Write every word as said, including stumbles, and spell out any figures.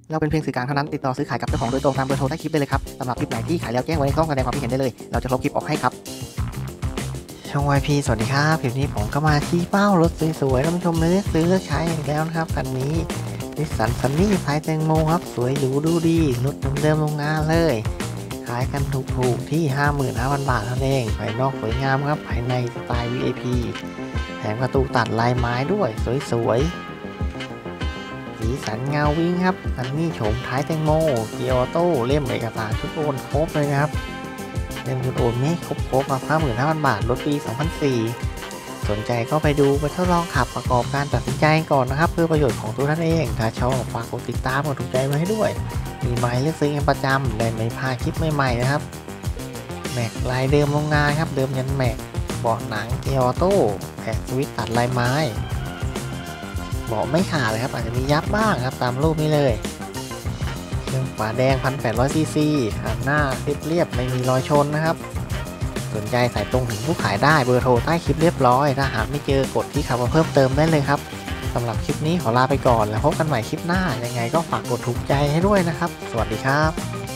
เราเป็นเพียงสื่อกลางเท่านั้นติดต่อซื้อขายกับเจ้าของโดยตรงตามเบอร์โทรใต้คลิปได้เลยครับสำหรับคลิปไหนที่ขายแล้วแจ้งไว้ในช่องแสดงความคิดเห็นได้เลยเราจะลบคลิปออกให้ครับช่อง วาย พี สวัสดีครับคลิปนี้ผมก็มาชี้เป้ารถสวยๆท่านผู้ชมเลือกซื้อเลือกใช้อีกแล้วนะครับคันนี้นิสสันซันนี่สายแตงโมครับสวยหรูดูดีรถเดิมๆโรงงานเลยขายกันถูกๆที่ ห้าหมื่นห้าพัน บาทเท่านั้นเองภายนอกสวยงามครับภายในสไตล์ วี ไอ พี แถมประตูตัดลายไม้ด้วยสวยๆสีสันเงาวิ่งครับซันนี่โฉมท้ายแตงโมเกียร์ออโต้เล่มเอกสารชุดโอนครบเลยนะครับเล่มชุดโอนไม่ครบครบมา ห้าหมื่นห้าพัน บาทรถปี สองพันสี่ สนใจก็ไปดูไปทดลองขับประกอบการตัดสินใจก่อนนะครับเพื่อประโยชน์ของตัวท่านเองถ้าชอบฝากกดติดตามกดถูกใจไว้ให้ด้วยมีไม้เลือกซื้อกันประจำได้ไม่พลาดคลิปใหม่ๆนะครับแม็กลายเดิมโรงงานครับเดิมยันแม็กเบาะหนังเกียร์ออโต้แผงสวิตช์ตัดลายไม้เบาะไม่ขาดเลยครับอาจจะมียับบ้างครับตามรูปนี้เลยเครื่องฝาแดง หนึ่งพันแปดร้อย ซี ซี ข้างหน้าเรียบๆไม่มีรอยชนนะครับสนใจสายตรงถึงผู้ขายได้เบอร์โทรใต้คลิปเรียบร้อยถ้าหากไม่เจอกดที่คำว่าเพิ่มเติมได้เลยครับสำหรับคลิปนี้ขอลาไปก่อนแล้วพบกันใหม่คลิปหน้ายังไงก็ฝากกดถูกใจให้ด้วยนะครับสวัสดีครับ